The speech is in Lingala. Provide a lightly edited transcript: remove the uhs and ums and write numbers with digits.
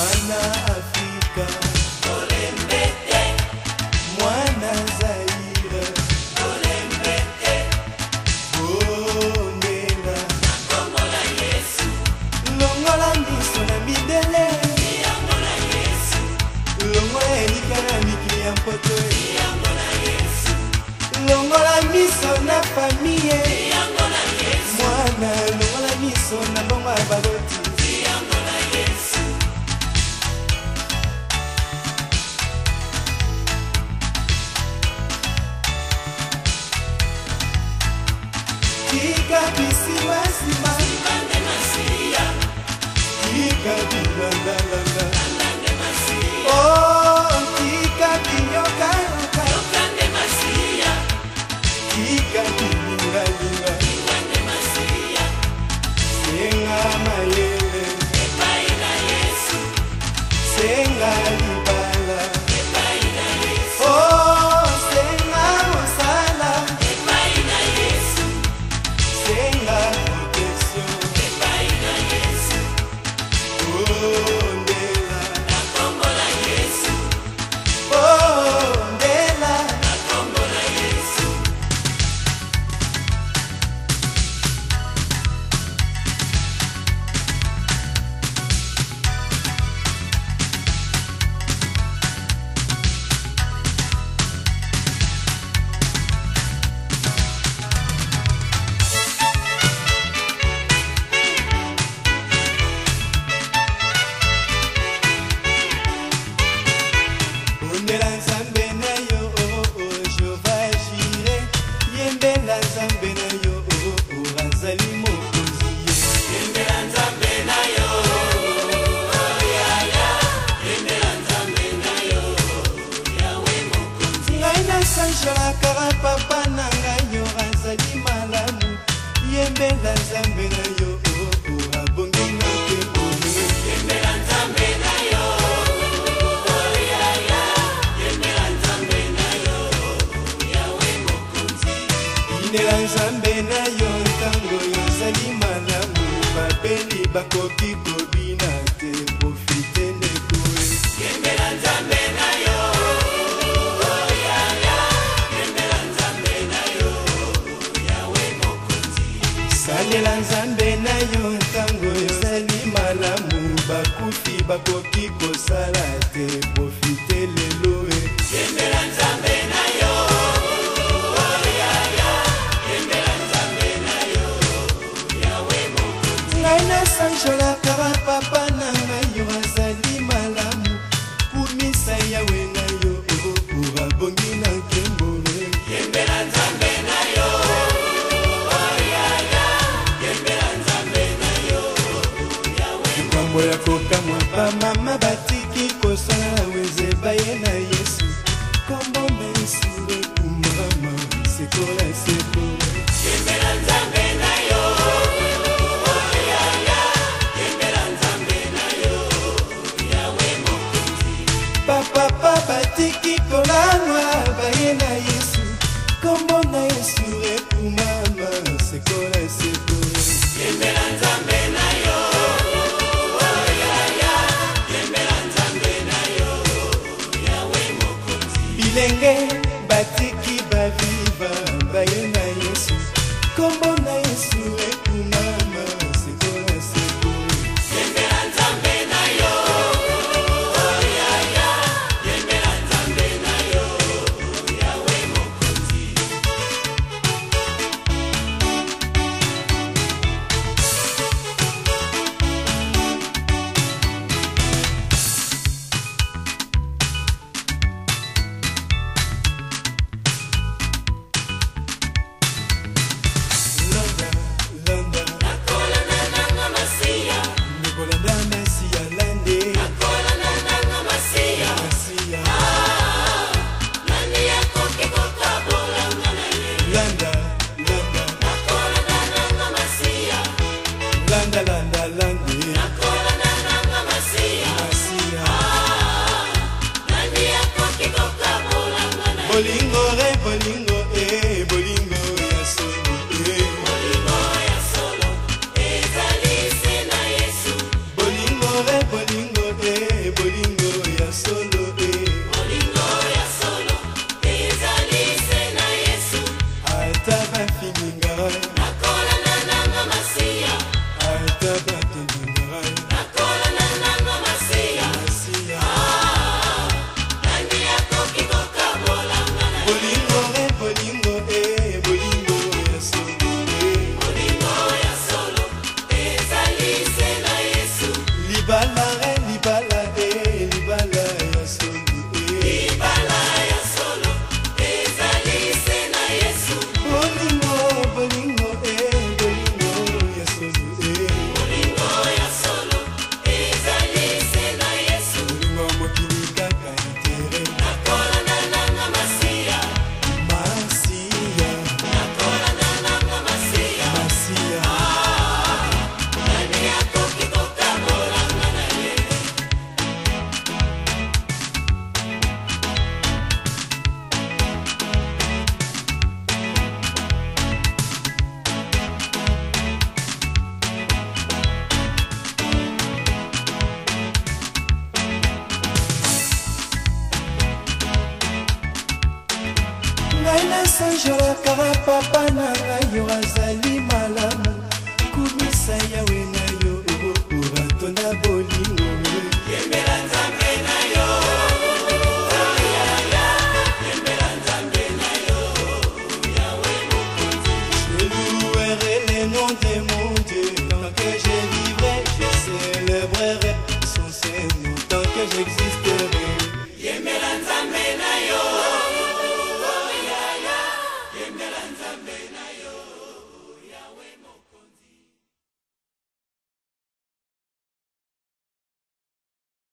mwana Afrika Olembete, mwana Zaire Olembete, bondela nakombola Yesu, longola miso na midele yangola Yesu, longola elika na mikili ya mpoto yangola Yesu, longola miso na famille yangola Yesu, mwana longola miso na bongo ya bagoti yangola Yesu. Tika bisima sima Sibande masiya, tika bilandalanda Landande masiya, oh tika biyoka yoka Yokande masiya, tika bilingalinga Lingande masiya, senga mayele epai na Yesu, senga libala epai na Yesu, oh senga mosala epai na Yesu, senga protection epai na Yesu, bondela nakombola Yesu, bondela nakombola Yesu. Bondela nzambe na yo, oh oh, Jehova Jire. Yembela nzambe na yo, oh oh, azali mokonzi ye. Yembela nzambe na yo, oh ya ya. Yembela nzambe na yo, Yawe mokonzi. Ngai nasanjolaka papa na ngai yo, azali malamu. Yembela nzambe na yo, oh oh, abongi nga nkembo. Yembela nzambe na yo, inela nzambe na yo ntango yozali malamu, babeli bakoki kobina te, profite ndeko. Yembela nzambe na yo, oh ya ya. Yembela nzambe na yo, Yawe mokonzi. Salela nzambe na yo ntango yozali malamu, bakufi bakoki kosala te, profite lelo. Yembela nzambe na yo, ngai nasanjolaka papa na ngai yo, azali malamu, kumisa Yawe na yo, oh oh, abongi na nkembo. Yembela nzambe na yo, oh ya ya. Yembela nzambe na yo, Yawe makambo ya kokamwa bamama batiki kosala weze baye na Yesu, kombo na Yesu ekumama sekola sekola. Yembela nzambe na yo, papa batiki kolanwa baye na Yesu, kombo na Yesu ekumama sekola sekola. Yembela nzambe na yo, oh ya ya. Yembela nzambe na yo, Yawe mokonzi. Bilenge batiki baviva baye na Yesu, kombo na Yesu ekumama sekola sekola. Yembela nzambe na yo, oh ya ya. Yembela nzambe na yo, nasanjolaka papa na ngai yo azali